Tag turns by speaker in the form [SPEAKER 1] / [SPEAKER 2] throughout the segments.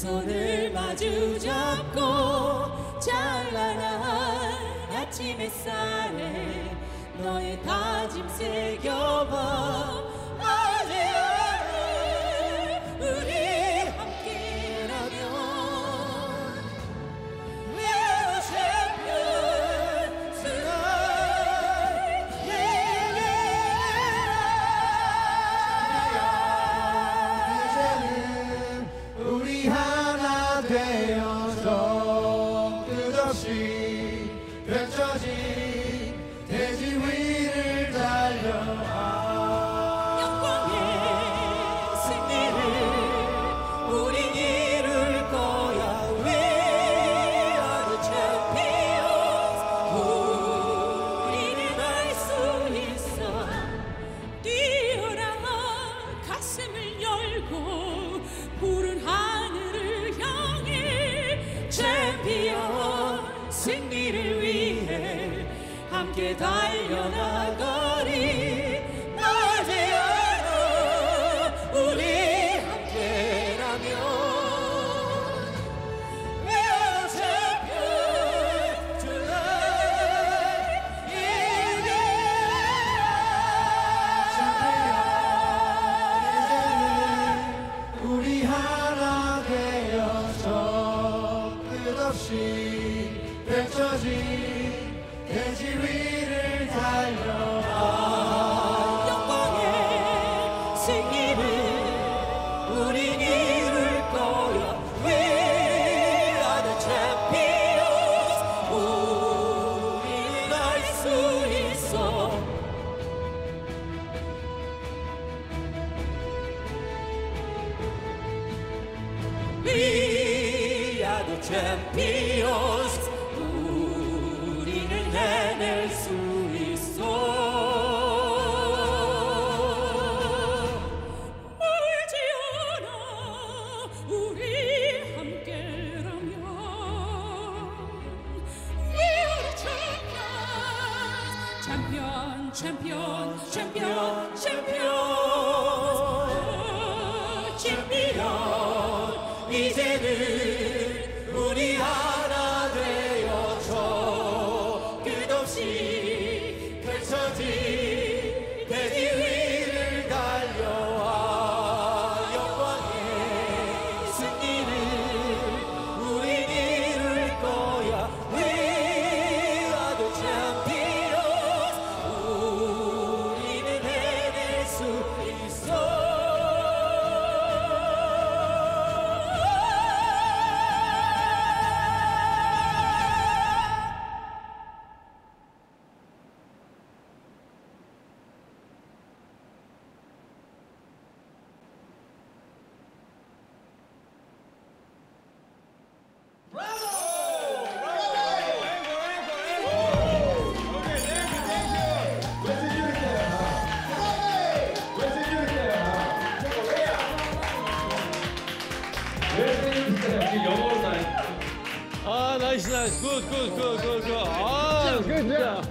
[SPEAKER 1] 손을 마주 잡고 찬란한 아침 햇살에 너의 다짐 새겨봐. 어제와 우리 함께라면 We are champions tonight.
[SPEAKER 2] 이제는 우리 하나 되어서 끝없이 펼쳐진 대지 위를 달려와
[SPEAKER 1] 영광의 승리를 우린 이룰 거야. We are the champions. 우리는 할 수 있어. 뛰어라 가슴을 열고 푸른 하늘을 향해 챔피언 승리를 위해 함께 달려나가리. 어제와 우리 함께라면 We are champions tonight.
[SPEAKER 2] 이제는 우리 하나 되어서 끝없이 펼쳐진 대지 위를 달려와
[SPEAKER 1] 영광의 승리를 우린 이룰 거야. We are the champions. 우리는 할 수 있어. We are the champions. 우리는 해낼 수 있어. 멀지 않아 우리 함께라면 We are the champions. champion, champion, champion, champion. champion. 이제는 우리 하나 되어서 끝없이 펼쳐진 대지 위를 달려와 영광의 승리를 우린 이룰 거야. We are the champions. 우리는 해낼 수 있어.
[SPEAKER 3] 아, 나이스, 나이스. 굿. 아, 진짜.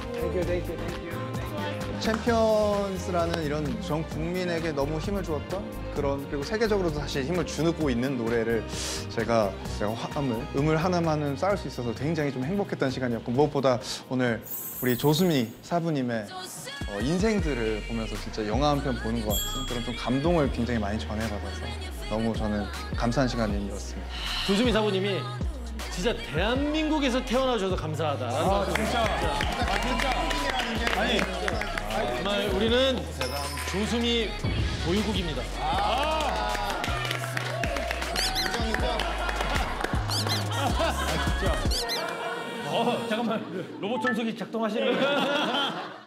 [SPEAKER 4] 챔피언스라는 이런 전 국민에게 너무 힘을 주었던 그리고 세계적으로도 사실 힘을 주고 있는 노래를 제가 음을 하나만은 쌓을 수 있어서 굉장히 좀 행복했던 시간이었고, 무엇보다 오늘 우리 조수미 사부님의 인생들을 보면서 진짜 영화 한 편 보는 것 같은 그런 좀 감동을 굉장히 많이 전해받아서 너무 저는 감사한 시간이었습니다.
[SPEAKER 3] 조수미 사부님이 진짜 대한민국에서 태어나셔서 감사하다.
[SPEAKER 2] 진짜. 아니
[SPEAKER 3] 정말 우리는 조수미 보유국입니다. 진짜. 잠깐만. 로봇 청소기 작동하시는 거예요?